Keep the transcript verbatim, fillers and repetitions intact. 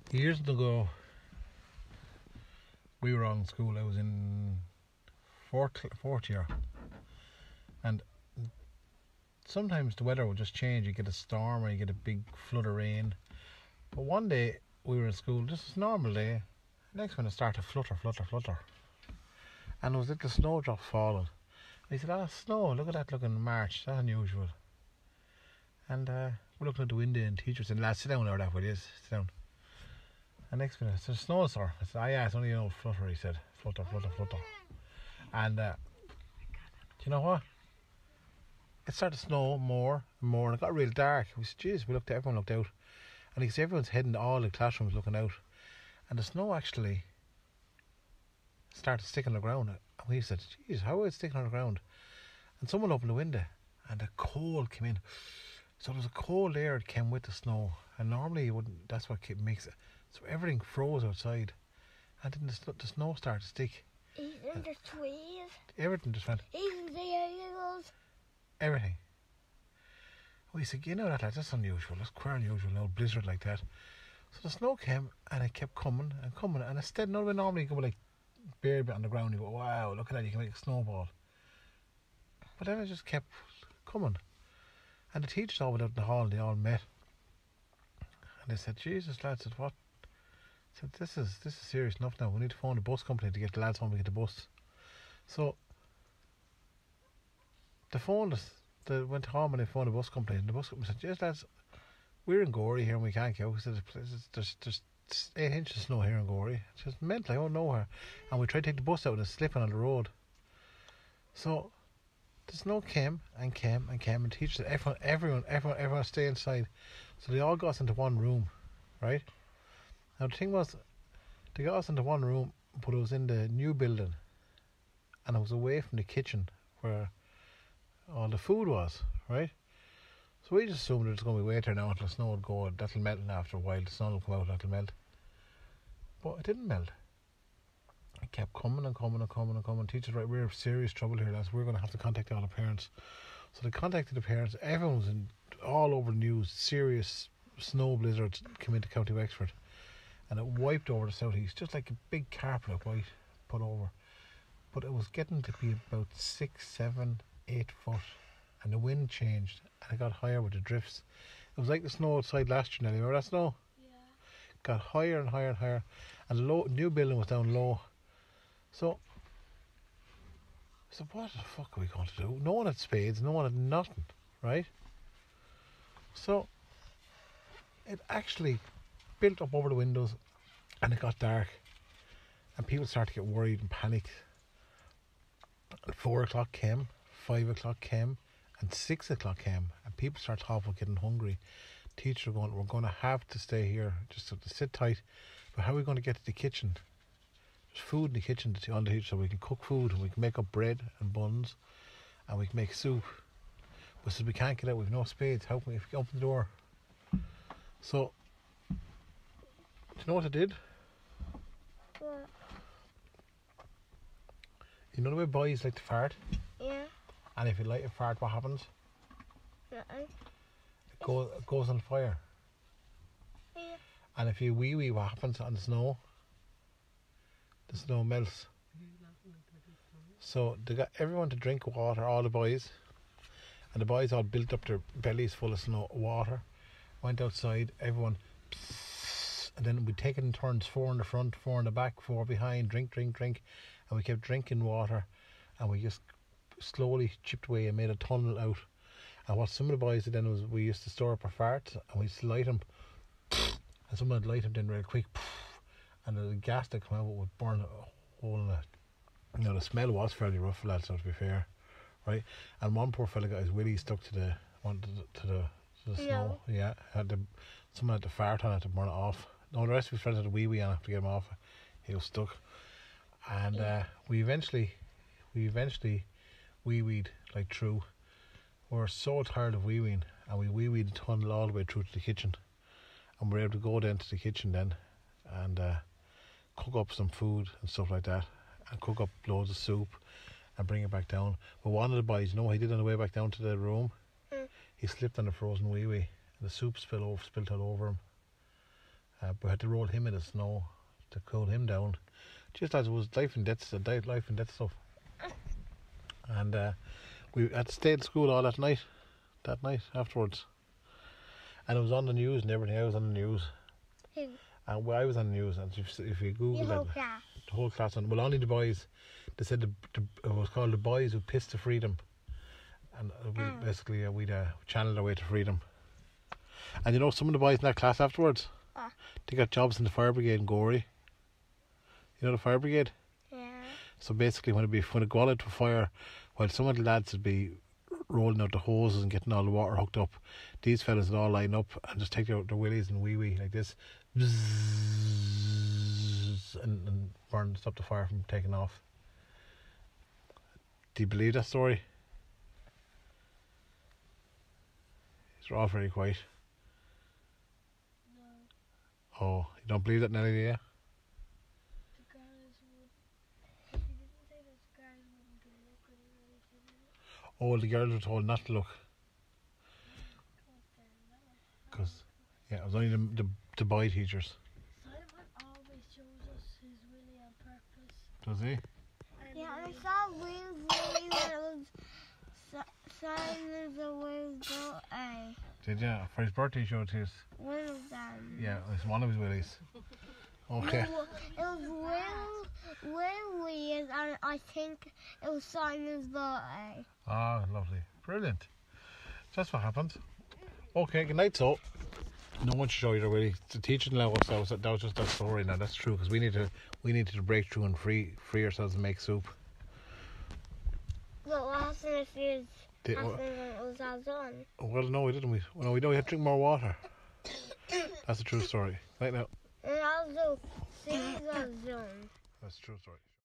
Years ago, we were on school. I was in fourth, fourth year, and sometimes the weather would just change. You get a storm or you get a big flood of rain. But one day we were in school, just a normal day. Next minute it started to flutter, flutter, flutter, and there was little snowdrops falling. And he said, "Ah, snow! Look at that looking March. That's unusual." And uh, we're looking at the window, and teacher said, "Lads, sit down there, that way it is. Sit down." And next minute, it's a snow, sir. I said, "Ah, yeah, it's only an old flutter," he said. Flutter, flutter, flutter. And uh, do you know what? It started to snow more and more, and it got real dark. We said, "Jeez," we looked, everyone looked out. And you see everyone's heading to all the classrooms looking out. And the snow actually started sticking on the ground. And we said, "Jeez, how is it sticking on the ground?" And someone opened the window, and the cold came in. So there was a cold air that came with the snow. And normally you wouldn't, that's what makes it. So everything froze outside, and then the, the snow started to stick. Even the trees. Everything just went. Even the animals. Everything. We said, "You know that, lad, that's unusual. That's quite unusual, no blizzard like that." So the snow came, and it kept coming and coming. And instead, not when normally you go like bare bit on the ground, you go, "Wow, look at that, you can make a snowball." But then it just kept coming. And the teachers all went out in the hall, and they all met. And they said, "Jesus, lads," said, "what?" Said, this is this is serious enough now. We need to phone the bus company to get the lads home to get the bus. So they phoned us. They went home and they phoned the bus company, and the bus company said, "Yes, lads, we're in Gorey here and we can't go." He said, "There's there's eight inches of snow here in Gorey. It's just mental. I don't know her." And we tried to take the bus out and it's slipping on the road. So the snow came and came and came, and teachers said, "Everyone, everyone, everyone, everyone, stay inside." So they all got us into one room, right? Now the thing was, they got us into one room, but it was in the new building, and it was away from the kitchen where all the food was, right? So we just assumed it was going to be wait there now until the snow would go, that'll melt, and after a while the sun will come out, that'll melt. But it didn't melt. It kept coming and coming and coming and coming. Teachers, right, we're in serious trouble here, lads. We're going to have to contact all the parents. So they contacted the parents. Everyone was in all over the news. Serious snow blizzards came into County Wexford, and it wiped over the southeast, just like a big carpet of white put over. But it was getting to be about six, seven, eight foot, and the wind changed, and it got higher with the drifts. It was like the snow outside last year, Nelly. Remember that snow? Yeah. Got higher and higher and higher, and the low, new building was down low. So, so what the fuck are we going to do? No one had spades, no one had nothing, right? So, it actually built up over the windows, and it got dark, and people started to get worried and panicked. And four o'clock came, five o'clock came, and six o'clock came, and people started talking about getting hungry. Teachers were going, "We're going to have to stay here, just to sit tight. But how are we going to get to the kitchen? There's food in the kitchen on the teacher, so we can cook food, and we can make up bread and buns, and we can make soup. But since we can't get out, we've no spades. How can we open the door?" So, do you know what I did? What? You know the way boys like to fart? Yeah. And if you light a fart, what happens? Nothing. It, go, it goes on fire. Yeah. And if you wee wee, what happens on the snow? The snow melts. So they got everyone to drink water, all the boys. And the boys all built up their bellies full of snow water. Went outside, everyone, psst, and then we'd take it in turns, four in the front, four in the back, four behind, drink, drink, drink. And we kept drinking water, and we just slowly chipped away and made a tunnel out. And what some of the boys did then was we used to store up our farts, and we'd light them, and someone would light them then real quick, and the gas that came out would burn a hole in it. You know, the smell was fairly rough, lads, so to be fair, right? And one poor fella got his willy stuck to the one to the, to the, to the Yeah. snow. Yeah, had to, someone had to fart on it to burn it off. No, the rest of his friends had a wee wee on it to get him off. He was stuck. And uh, we eventually, we eventually wee weed like through. We were so tired of wee weeing, and we wee weed the tunnel all the way through to the kitchen, and we were able to go down to the kitchen then, and uh, cook up some food and stuff like that, and cook up loads of soup, and bring it back down. But one of the boys, you know what he did on the way back down to the room? Mm. He slipped on the frozen wee wee, and the soup spilled over, spilled all over him. Uh, but we had to roll him in the snow to cool him down. Just as it was life and death, life and death stuff. And uh, we had to stay at school all that night, that night afterwards. And it was on the news and everything. I was on the news. Who? And well, I was on the news. And if, if you Google The whole it, class. the whole class, on, well, only the boys. They said the, the, it was called The Boys Who Pissed to Freedom. And uh, we, Mm. basically uh, we'd uh, channeled our way to freedom. And you know, some of the boys in that class afterwards, Ah. they got jobs in the fire brigade in Gorey. You know the fire brigade? Yeah. So basically, when it be when it go out to a fire, while some of the lads would be rolling out the hoses and getting all the water hooked up, these fellas would all line up and just take out their willies and wee wee like this, bzzz, and, and burn, stop the fire from taking off. Do you believe that story? It's all very quiet. No, Oh, you don't believe that, Nelly, do you? the guys would. He didn't say that the guys wouldn't be looking or anything. Oh, the girls were told not to look. Okay, no. Because, yeah, it was only the, the, the boy teachers. Simon always shows us his willy on purpose. Does he? Yeah, I Anyway, saw Will Willie when it was Si- Simon's a Will A. Did you? For his birthday, he showed his. One of them. Yeah, it's one of his willies. Okay. It was Will, Will Williams, and I think it was Simon's birthday. Ah, lovely. Brilliant. That's what happened. Okay, good night, so. No one should show you the willie. The teaching level, so that was just that story. Now that's true, because we need to we need to break through and free free ourselves and make soup. But what happened if you Did, happened when it was all done? well, no, we didn't. We well, no, we know we had to drink more water. That's a true story. Right now. And also, things are done. That's a true story.